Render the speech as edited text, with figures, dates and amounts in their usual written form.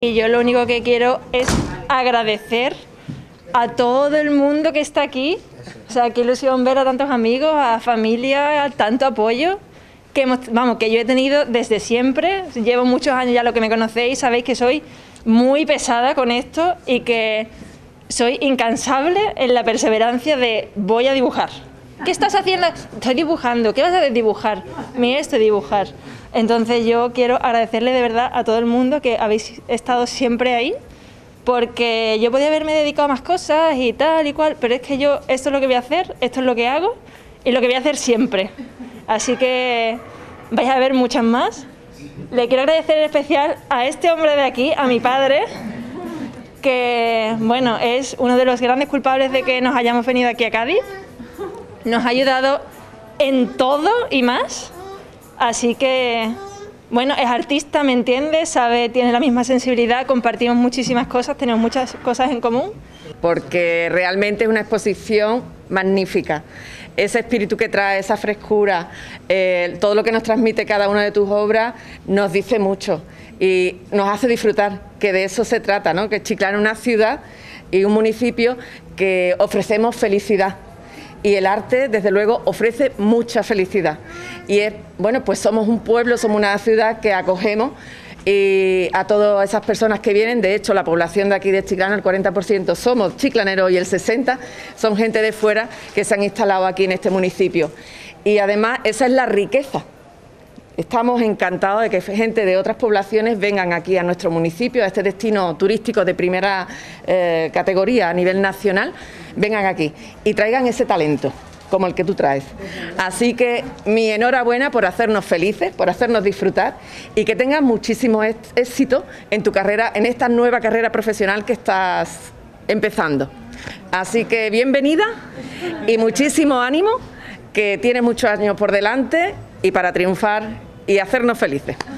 Y yo lo único que quiero es agradecer a todo el mundo que está aquí. O sea, qué ilusión ver a tantos amigos, a familia, a tanto apoyo que que yo he tenido desde siempre. Llevo muchos años ya, lo que me conocéis, sabéis que soy muy pesada con esto y que soy incansable en la perseverancia de voy a dibujar. ¿Qué estás haciendo? Estoy dibujando. ¿Qué vas a dibujar? Mira, esto dibujar. Entonces yo quiero agradecerle de verdad a todo el mundo que habéis estado siempre ahí, porque yo podía haberme dedicado a más cosas y tal y cual, pero es que yo esto es lo que voy a hacer, esto es lo que hago y lo que voy a hacer siempre. Así que vais a ver muchas más. Le quiero agradecer en especial a este hombre de aquí, a mi padre, que bueno, es uno de los grandes culpables de que nos hayamos venido aquí a Cádiz. Nos ha ayudado en todo y más. Así que, bueno, es artista, me entiende, sabe, tiene la misma sensibilidad, compartimos muchísimas cosas, tenemos muchas cosas en común. Porque realmente es una exposición magnífica. Ese espíritu que trae, esa frescura, todo lo que nos transmite cada una de tus obras nos dice mucho y nos hace disfrutar, que de eso se trata, ¿no? Que Chiclana es una ciudad y un municipio que ofrecemos felicidad. Y el arte, desde luego, ofrece mucha felicidad. Y es, bueno, pues somos un pueblo, somos una ciudad que acogemos a todas esas personas que vienen. De hecho, la población de aquí de Chiclana, el 40% somos chiclaneros y el 60% son gente de fuera que se han instalado aquí en este municipio. Y además, esa es la riqueza. Estamos encantados de que gente de otras poblaciones vengan aquí a nuestro municipio, a este destino turístico de primera categoría a nivel nacional, vengan aquí y traigan ese talento como el que tú traes. Así que mi enhorabuena por hacernos felices, por hacernos disfrutar y que tengas muchísimo éxito en tu carrera, en esta nueva carrera profesional que estás empezando. Así que bienvenida y muchísimo ánimo, que tienes muchos años por delante y para triunfar y hacernos felices.